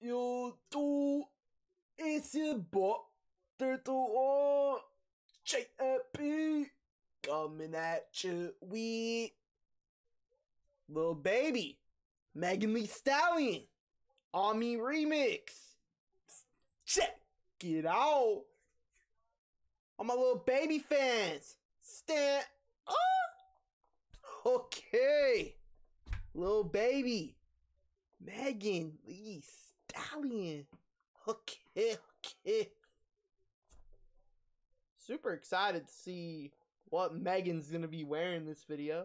YouTube, it's your boy, Turtle JFP, coming at you with Lil Baby, Megan Thee Stallion, On Me Remix. Check it out. All my Lil Baby fans, stand up. Okay, Lil Baby, Megan Thee Stallion. Okay. Super excited to see what Megan's gonna be wearing this video.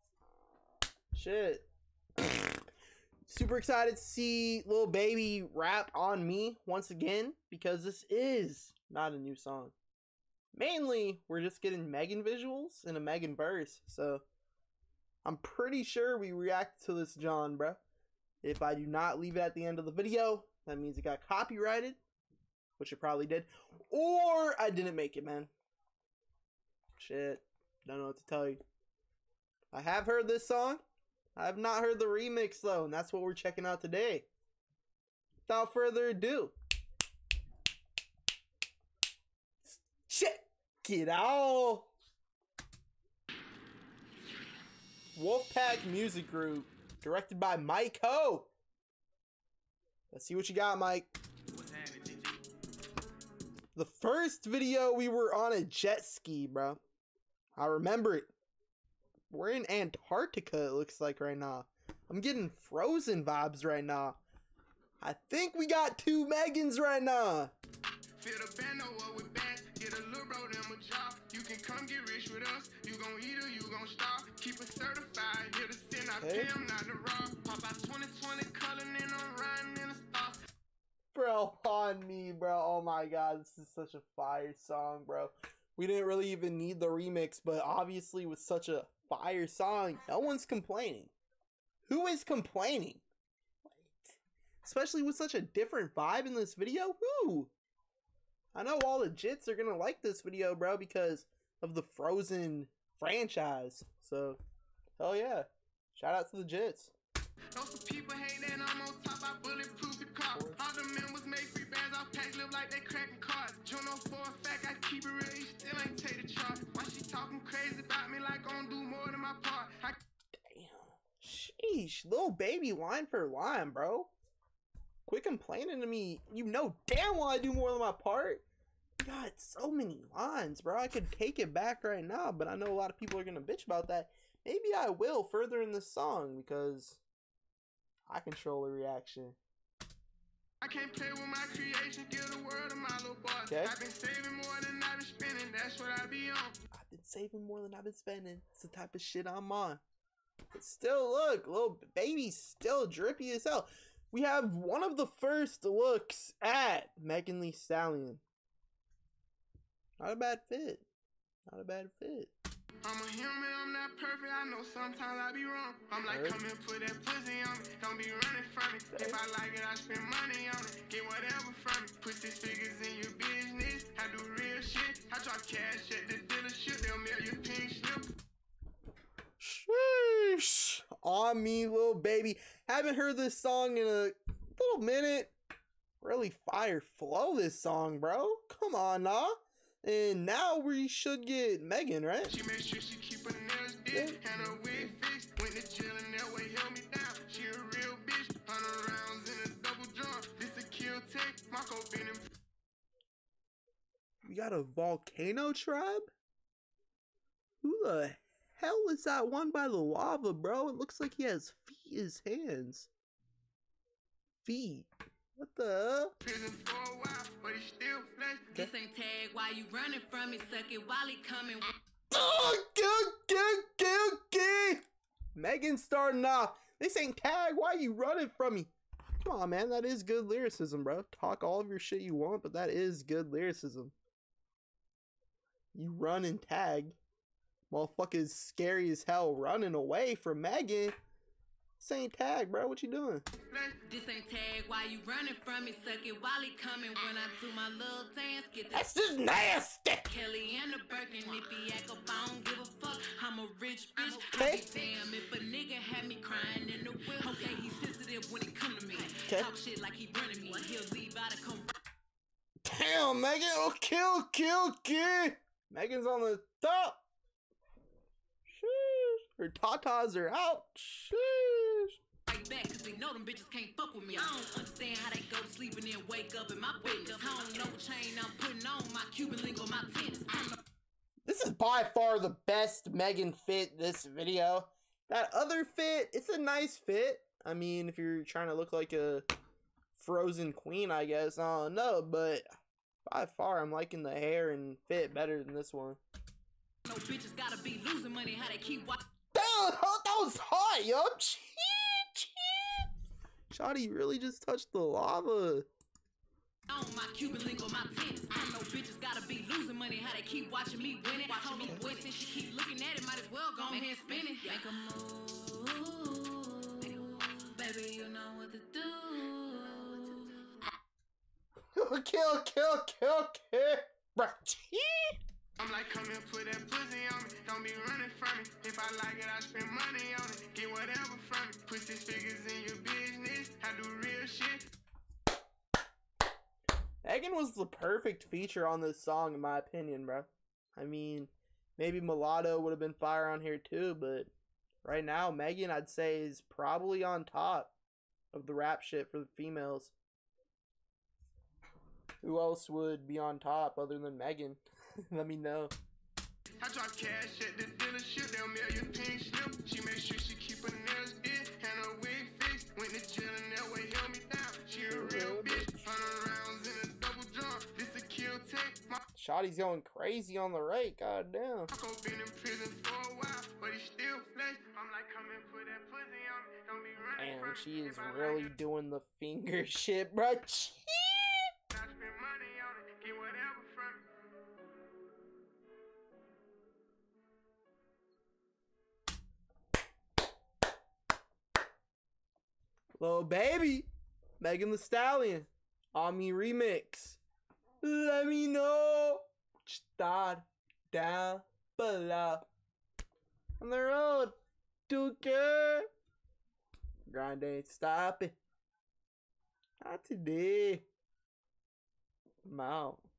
Shit. Super excited to see Lil Baby rap On Me once again, because this is not a new song. Mainly, we're just getting Megan visuals and a Megan verse, so I'm pretty sure we react to this John, bruh. If I do not leave it at the end of the video, that means it got copyrighted, which it probably did, or I didn't make it, man. Shit, don't know what to tell you. I have heard this song. I have not heard the remix, though, and that's what we're checking out today. Without further ado, check it out. Wolfpack Music Group, directed by Mike Ho. Let's see what you got, Mike. The first video, we were on a jet ski, bro. I remember it. We're in Antarctica, it looks like right now. I'm getting Frozen vibes right now. I think we got two Megans right now. Feel the band over with bands, get a little bro them a job. You can come get rich with us. You gon' eat or you gon' starve. Keep it certified, here to sin, I pay him not to rob. Pop out 2020 color and I'm riding in the stars. Bro, On Me, bro. Oh my god, this is such a fire song, bro. We didn't really even need the remix, but obviously with such a fire song, no one's complaining. Who is complaining? Especially with such a different vibe in this video. Who? I know all the jits are gonna like this video, bro, because of the Frozen franchise. So, hell yeah. Shout out to the jits. Those people hate that I'm on top, I bulletproof the car. All the members make free bands, I pack live like they cracking cards. Juno for a fact, I keep it real, you still ain't take the chart. Why she talking crazy about me like I don't do more than my part? Damn. Sheesh. Lil Baby line for line, bro. Quit complaining to me. You know damn well I do more than my part. God, so many lines, bro. I could take it back right now, but I know a lot of people are gonna bitch about that. Maybe I will further in this song because I control the reaction. I can't play with my creation, give the world to my little boy. Okay. I've been saving more than I've been spending, that's what I be on. I've been saving more than I've been spending. It's the type of shit I'm on. But still, look, Lil Baby's still drippy as hell. We have one of the first looks at Megan Thee Stallion. Not a bad fit. Not a bad fit. I'm a human, I'm not perfect, I know sometimes I be wrong. I'm like, come and put that pussy on me, don't be running from me. If I like it, I spend money on it, get whatever from me. Put six figures in your business, I do real shit. I drop cash at the dealership, they'll mail you pink slip. Sheesh. On Me, Lil Baby. Haven't heard this song in a little minute. Really fire flow this song, bro. Come on, nah. And now we should get Megan, right? She make sure she keep her nails did and her wig fixed. Went to jail and that way held me down. She a real bitch. 100 rounds in a double drum. This a kill take. Marco been in. We got a volcano tribe? Who the hell is that one by the lava, bro? It looks like he has feet in his hands. Feet. What the? Prison for a while, but he still flesh. This ain't tag while you running from it, suck it while he coming. Okay. Megan starting off. This ain't tag. Why you running from me? Come on, man. That is good lyricism, bro. Talk all of your shit you want, but that is good lyricism. You run and tag. Motherfucker's scary as hell running away from Megan. This ain't tag, bro. What you doing? This ain't tag while you running from it, suck it while he coming. When I do my little dance, get the That's just nasty. Kelly and the Birkin. If he act up, I don't give a fuck. I'm a rich bitch. Okay. Damn, if a nigga had me crying in the whip. Okay, he's sensitive when it come to me. Okay. Talk shit like he running me. He'll leave out and come. Damn, Megan. Okay. Megan's on the top. Sheesh. Her tatas are out. Sheesh. Right back, cause they know them bitches can't fuck with me. I don't understand how they go to sleep and then wake up in my business. I don't know what chain I'm putting on, my Cuban link or my tennis. This is by far the best Megan fit this video. That other fit, it's a nice fit. I mean, if you're trying to look like a frozen queen, I guess. I don't know, but by far, I'm liking the hair and fit better than this one. No bitches gotta be losing money, how they keep watching. Damn, that was hot, yo. Shawty really just touched the lava. On my Cuban link or my tennis. I know bitches gotta be losing money, how they keep watching me win it. Watching me win it, she keep looking at it, might as well go ahead and spin it. Make a move, baby, you know what to do. Kill. I'm like, come and put that pussy on me. Don't be running from me. If I like it, I spend money on it. Get whatever from me. Put these figures in your business. I do real shit. Megan was the perfect feature on this song, in my opinion, bro. I mean, maybe Mulatto would have been fire on here too, but right now, Megan, I'd say, is probably on top of the rap shit for the females. Who else would be on top other than Megan? Let me know. I drop cash at the dealership. They'll mail you pink slip. She make sure she keep her nails in and her wig fixed. Went to jail and that way held me down. She a real bitch. 100 rounds in a double jump. This a kill take. My Shotty's going crazy on the right. God damn. Marco been in prison for a while, but he still flex. I'm like, come and put that pussy on me. Don't be running Damn, from she me. is If I really like it, doing the finger shit, bro. I spend money on it. Get whatever from me. Little baby, Megan the Stallion, on me remix. Let me know. Start down below. On the road, Duke. Grind ain't stopping. Not today. I'm out.